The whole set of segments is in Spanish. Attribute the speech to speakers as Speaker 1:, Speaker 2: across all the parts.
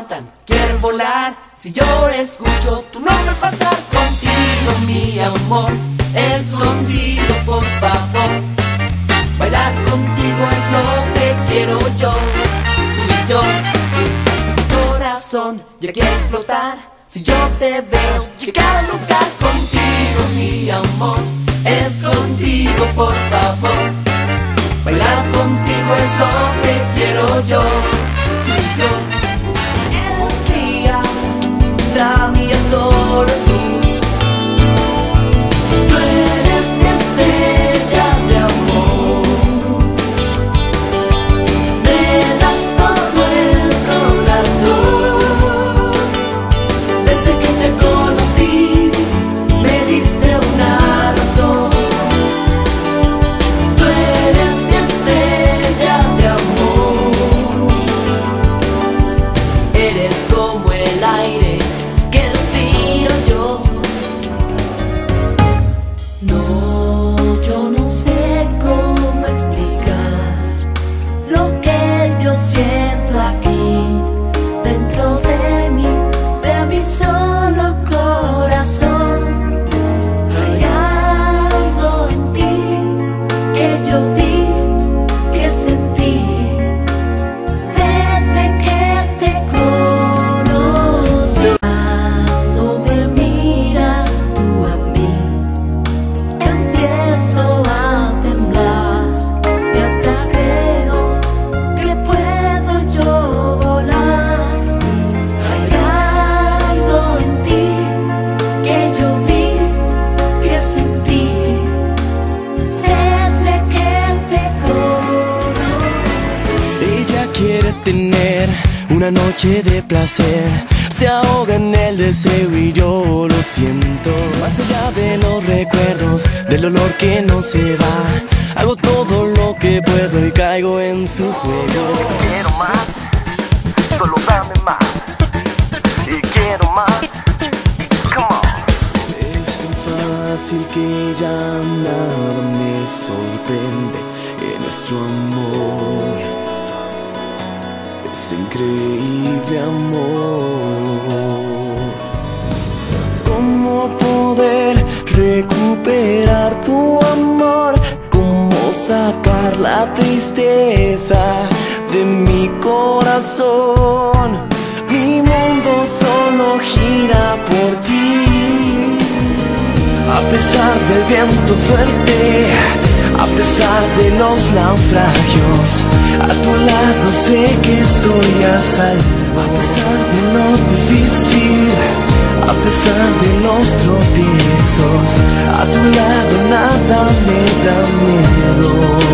Speaker 1: importan, quieren volar. Si yo escucho tu nombre pasar, contigo mi amor, escondido por favor. Bailar contigo es lo que quiero yo, tú y yo. Mi corazón ya quiere explotar, si yo te veo llegar al lugar. Contigo mi amor, escondido por favor. Bailar contigo es lo que quiero yo, tú y yo. El día da mi amor, tú eres mi estrella de amor. Me das todo el corazón. Desde que te conocí, me diste una razón. Tú eres mi estrella de amor. Eres como el aire que respiro yo. No, yo no sé cómo explicar lo que yo siento aquí dentro de mi solo corazón. Hay algo en ti que yo vi, que sentí desde que te conocí. Cuando me miras tú a mí, empiezo a temblar y hasta creo que puedo yo volar. Hay algo en ti que yo vi, que sentí desde que te conocí.
Speaker 2: Ella quiere tener una noche de placer, se ahoga en el deseo y yo lo siento. Más allá de los recuerdos, del olor que no se va, hago todo lo que puedo y caigo en su juego.
Speaker 3: Quiero más, solo dame más. Y quiero más, come on.
Speaker 2: Es tan fácil que ya nada me sorprende en nuestro amor. Es increíble amor. ¿Cómo poder recuperar tu amor? ¿Cómo sacar la tristeza de mi corazón? Mi mundo solo gira por ti. A pesar del viento fuerte, a pesar de los naufragios, a tu lado sé que estoy a salvo. A pesar de lo difícil, a pesar de los tropiezos, a tu lado nada me da miedo.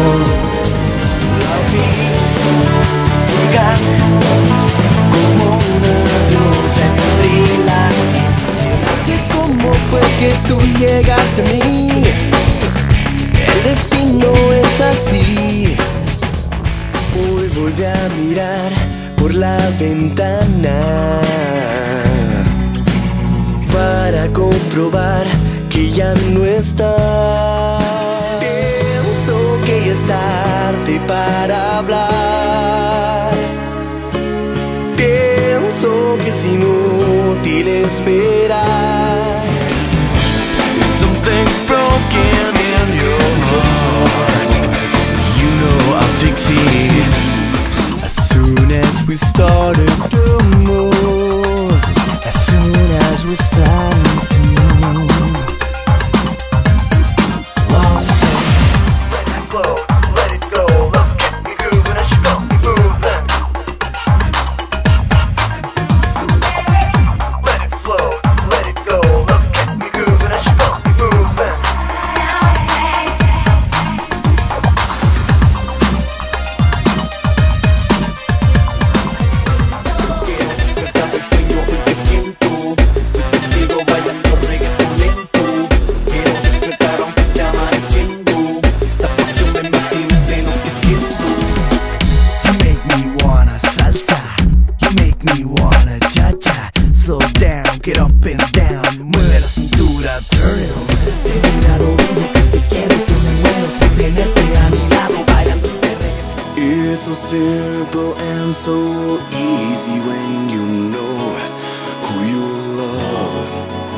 Speaker 2: La vi llegar como una diosa entre la gente. Así como fue que tú llegaste a mí, el destino es así. Hoy voy a mirar por la ventana para comprobar que ya no está. Pienso que ya es tarde para hablar. Pienso que es inútil esperar. Something's broken in your heart. You know I'll fix it as soon as we started to move. As soon as we started to move. One second.
Speaker 3: Let it flow, let it go. Love kept me grooving, I should go be moving. Let it flow, let it go. Love kept me grooving, I should go be moving.
Speaker 2: Get up and down, mueve la cintura, turn it on. Tengo un lado que te quiero, que me muero por tenerte a mi lado bailando este reggaetón. It's so simple and so easy when you know who you love,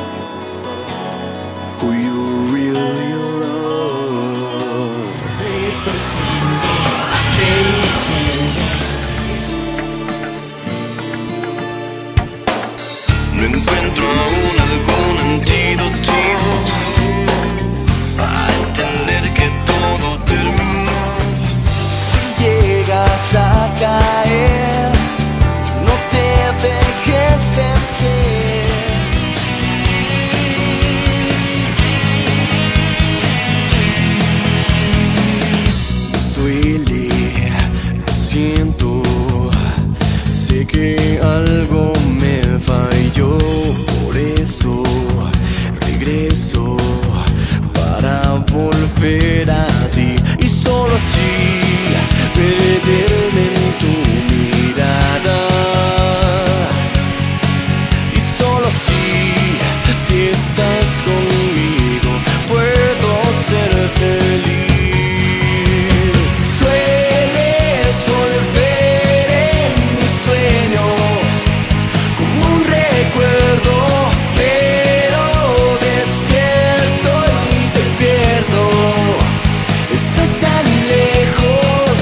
Speaker 2: who you really love. No encuentro aún algún antídoto a entender que todo termina. Si llegas a caer, no te dejes vencer. Duele, lo siento, sé que algo me falló, por eso regreso para volver a ti y solo así perderme en tu mirada. Y solo así, si estás conmigo, puedo ser feliz. Sueles volver en mis sueños como un recuerdo, pero despierto y te pierdo. Estás tan lejos.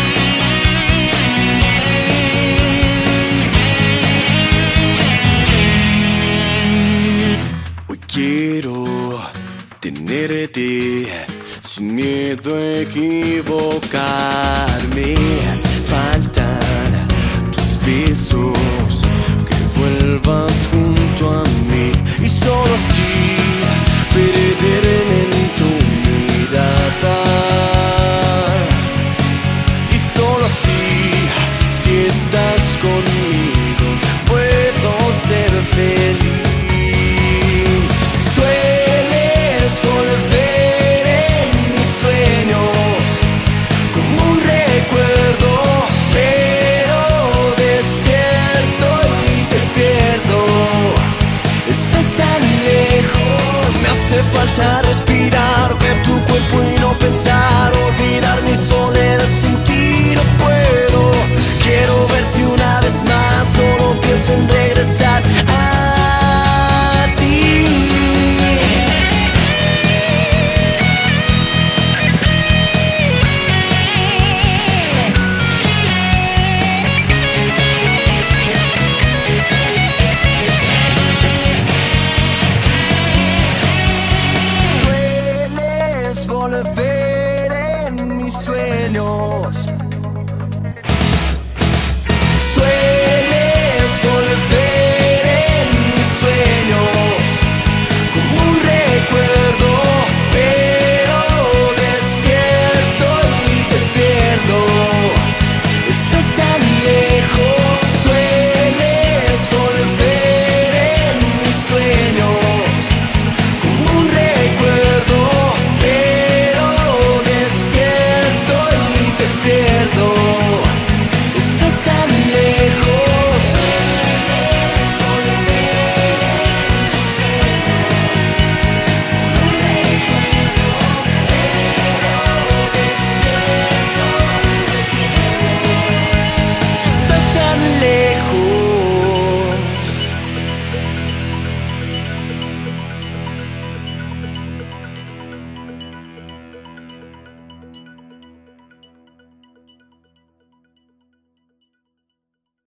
Speaker 2: Hoy quiero tenerte sin miedo a equivocarme. Faltan tus besos, que vuelvas junto a mí y solo así perderme en tu mirada. Y solo así, si estás conmigo, puedo ser feliz. Sueles volver en mis sueños como un recuerdo, pero despierto y te pierdo. Estás tan lejos. Me hace falta respirar, ver tu cuerpo y no pensar, olvidar mi soledad sin ti no puedo. Quiero verte una vez más, solo pienso en regresar.